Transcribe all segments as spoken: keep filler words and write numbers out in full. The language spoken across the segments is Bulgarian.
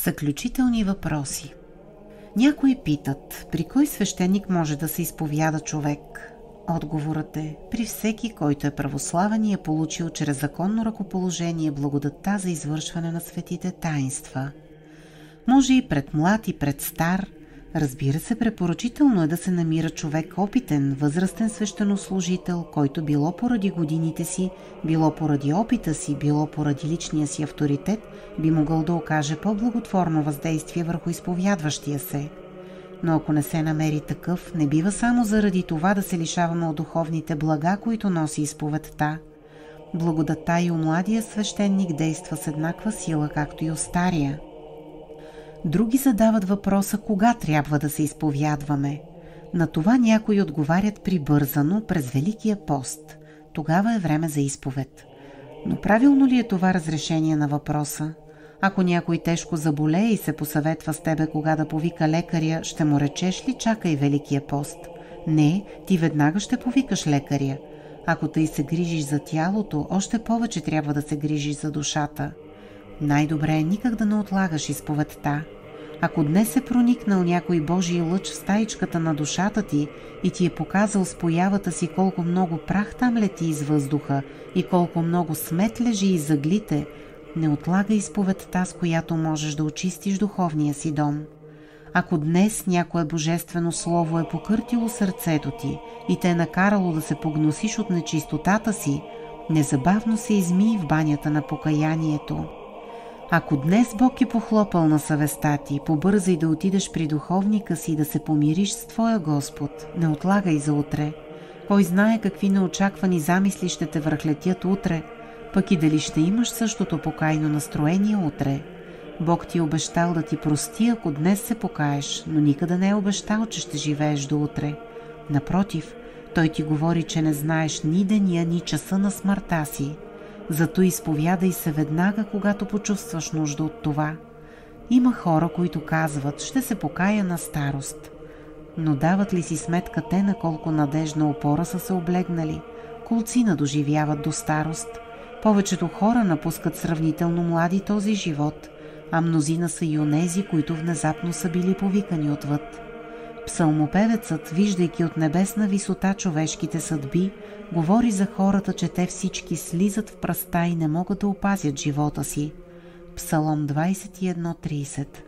Заключителни въпроси. Някои питат, при кой свещеник може да се изповяда човек? Отговорът е, при всеки, който е православен и е получил чрез законно ръкоположение благодатта за извършване на светите таинства. Може и пред млад, и пред стар. Разбира се, препоръчително е да се намира човек опитен, възрастен свещенослужител, който било поради годините си, било поради опита си, било поради личния си авторитет, би могъл да окаже по-благотворно въздействие върху изповядващия се. Но ако не се намери такъв, не бива само заради това да се лишаваме от духовните блага, които носи изповедта. Благодатта и у младия свещеник действа с еднаква сила, както и у стария. Други задават въпроса кога трябва да се изповядваме. На това някои отговарят прибързано през Великия пост. Тогава е време за изповед. Но правилно ли е това разрешение на въпроса? Ако някой тежко заболее и се посъветва с тебе кога да повика лекаря, ще му речеш ли чакай Великия пост? Не, ти веднага ще повикаш лекаря. Ако тъй се грижиш за тялото, още повече трябва да се грижиш за душата. Най-добре е никак да не отлагаш изповедта. Ако днес е проникнал някой Божий лъч в стаичката на душата ти и ти е показал с появата си колко много прах там лети из въздуха и колко много смет лежи из ъглите, не отлагай изповедта, с която можеш да очистиш духовния си дом. Ако днес някое божествено слово е покъртило сърцето ти и те е накарало да се погносиш от нечистотата си, незабавно се измий в банята на покаянието. Ако днес Бог е похлопал на съвестта ти, побързай да отидеш при духовника си и да се помириш с твоя Господ. Не отлагай за утре. Кой знае какви неочаквани замисли ще те връхлетят утре, пък и дали ще имаш същото покайно настроение утре. Бог ти е обещал да ти прости, ако днес се покаеш, но никъде не е обещал, че ще живееш до утре. Напротив, Той ти говори, че не знаеш ни деня, ни часа на смъртта си. Зато изповядай се веднага, когато почувстваш нужда от това. Има хора, които казват, ще се покая на старост. Но дават ли си сметка те на колко надежна опора са се облегнали? Колцина доживяват до старост. Повечето хора напускат сравнително млади този живот, а мнозина са и онези, които внезапно са били повикани отвъд. Псалмопевецът, виждайки от небесна висота човешките съдби, говори за хората, че те всички слизат в пръста и не могат да опазят живота си. Псалом двадесет и едно тридесет.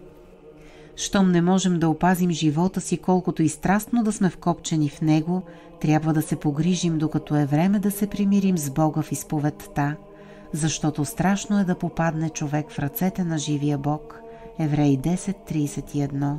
Щом не можем да опазим живота си, колкото и страстно да сме вкопчени в него, трябва да се погрижим, докато е време да се примирим с Бога в изповедта, защото страшно е да попадне човек в ръцете на живия Бог. Евреи десет тридесет и едно.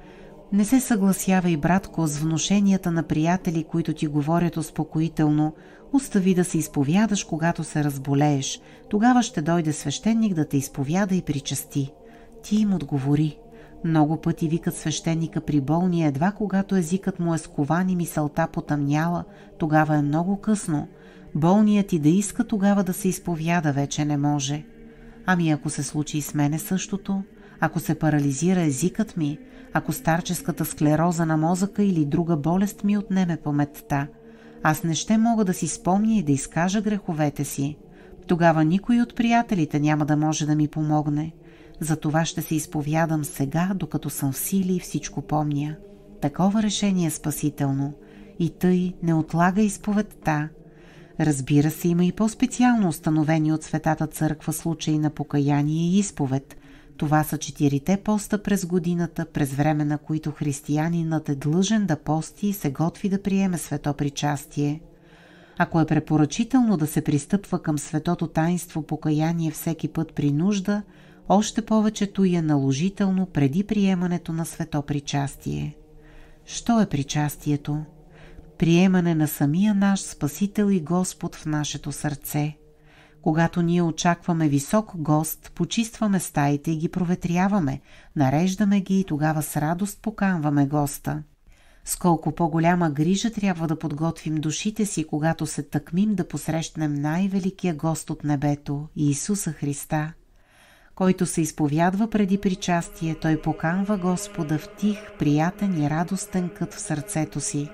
Не се съгласявай, братко, с внушенията на приятели, които ти говорят успокоително. Остави да се изповядаш, когато се разболееш. Тогава ще дойде свещеник да те изповяда и причасти. Ти им отговори. Много пъти викат свещеника при болния, едва когато езикът му е скован и мисълта потъмняла, тогава е много късно. Болният ти да иска тогава да се изповяда вече не може. Ами ако се случи и с мене същото? Ако се парализира езикът ми? Ако старческата склероза на мозъка или друга болест ми отнеме паметта? Аз не ще мога да си спомня и да изкажа греховете си. Тогава никой от приятелите няма да може да ми помогне. Затова ще се изповядам сега, докато съм в сили и всичко помня. Такова решение е спасително. И тъй не отлага изповедта. Разбира се, има и по-специално установени от Светата църква случаи на покаяние и изповед. Това са четирите поста през годината, през време на които християнинът е длъжен да пости и се готви да приеме свето причастие. Ако е препоръчително да се пристъпва към светото таинство покаяние всеки път при нужда, още повечето е наложително преди приемането на свето причастие. Що е причастието? Приемане на самия наш Спасител и Господ в нашето сърце. Когато ние очакваме висок гост, почистваме стаите и ги проветряваме, нареждаме ги и тогава с радост поканваме госта. С колко по-голяма грижа трябва да подготвим душите си, когато се тъкмим да посрещнем най-великия гост от небето, Иисуса Христа. Който се изповядва преди причастие, той поканва Господа в тих, приятен и радостен кът в сърцето си.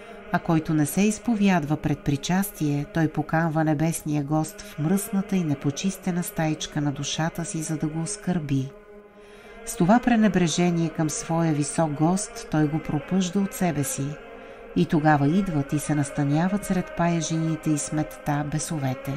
А който не се изповядва пред причастие, той поканва небесния гост в мръсната и непочистена стаичка на душата си, за да го оскърби. С това пренебрежение към своя висок гост той го пропъжда от себе си. И тогава идват и се настаняват сред паяжините и сметта бесовете.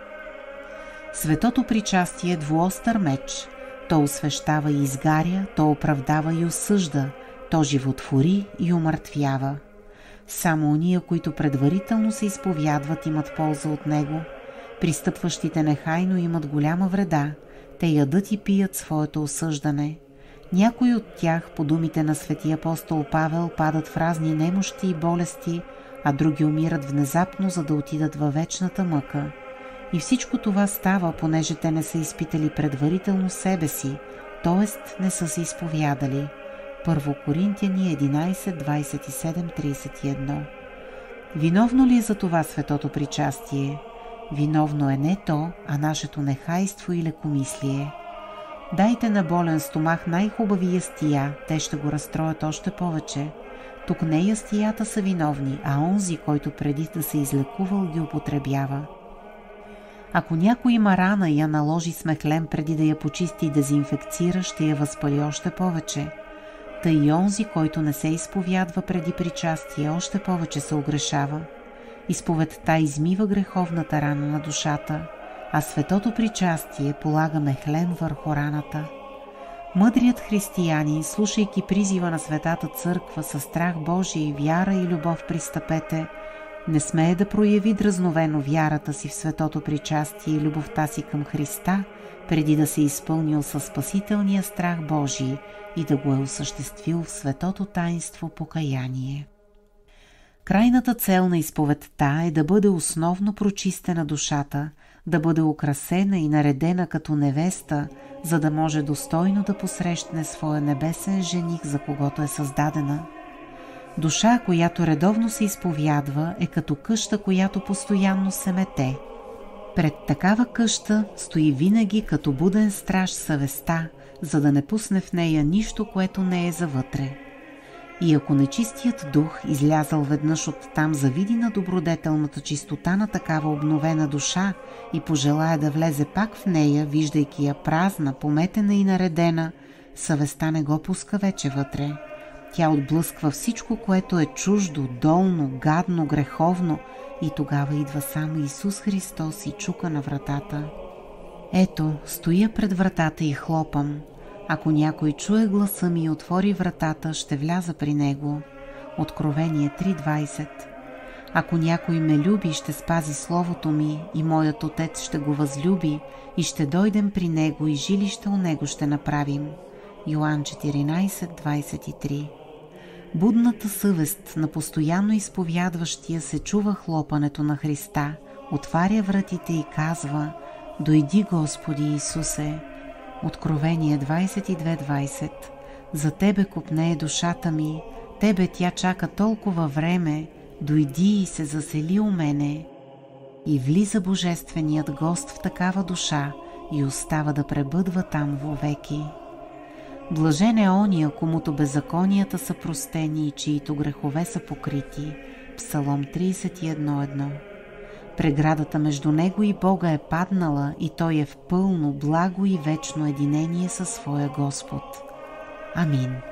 Светото причастие е двуостър меч. То освещава и изгаря, то оправдава и осъжда, то животвори и умъртвява. Само ония, които предварително се изповядват, имат полза от него. Пристъпващите нехайно имат голяма вреда. Те ядат и пият своето осъждане. Някои от тях, по думите на светия апостол Павел, падат в разни немощи и болести, а други умират внезапно, за да отидат във вечната мъка. И всичко това става, понеже те не са изпитали предварително себе си, т.е. не са се изповядали. Първо Коринтияни единайсет, двайсет и седем, трийсет и едно. Виновно ли е за това светото причастие? Виновно е не то, а нашето нехайство и лекомислие. Дайте на болен стомах най-хубави ястия, те ще го разстроят още повече. Тук не ястията са виновни, а онзи, който преди да се излекувал, ги употребява. Ако някой има рана и я наложи с мехлем преди да я почисти и дезинфекцира, ще я възпали още повече. Тъй и онзи, който не се изповядва преди причастие, още повече се огрешава. Изповедта измива греховната рана на душата, а светото причастие полага мехлем върху раната. Мъдрият християнин, слушайки призива на Светата Църква със страх Божий, вяра и любов пристъпете, не смее да прояви дразновено вярата си в светото причастие и любовта си към Христа, преди да се изпълнил със спасителния страх Божий и да го е осъществил в светото таинство покаяние. Крайната цел на изповедта е да бъде основно прочистена душата, да бъде украсена и наредена като невеста, за да може достойно да посрещне своя небесен жених, за когото е създадена. Душа, която редовно се изповядва, е като къща, която постоянно се мете. Пред такава къща стои винаги като буден страж съвестта, за да не пусне в нея нищо, което не е завътре. И ако нечистият дух, излязъл веднъж оттам, завиди на добродетелната чистота на такава обновена душа и пожелая да влезе пак в нея, виждайки я празна, пометена и наредена, съвестта не го пуска вече вътре. Тя отблъсква всичко, което е чуждо, долно, гадно, греховно, и тогава идва само Исус Христос и чука на вратата. Ето, стоя пред вратата и хлопам. Ако някой чуе гласа ми и отвори вратата, ще вляза при него. Откровение три двайсет. Ако някой ме люби, ще спази словото ми, и моят Отец ще го възлюби, и ще дойдем при него, и жилище у него ще направим. Йоан четиринайсет двайсет и три. Будната съвест на постоянно изповядващия се чува хлопането на Христа, отваря вратите и казва: «Дойди, Господи Исусе!» Откровение двайсет и две двайсет. За Тебе копнее душата ми, Тебе тя чака толкова време, дойди и се засели у мене. И влиза божественият гост в такава душа и остава да пребъдва там вовеки. Блажен е ония, комуто беззаконията са простени и чието грехове са покрити. Псалом трийсет и едно едно. Преградата между него и Бога е паднала и той е в пълно, благо и вечно единение със своя Господ. Амин.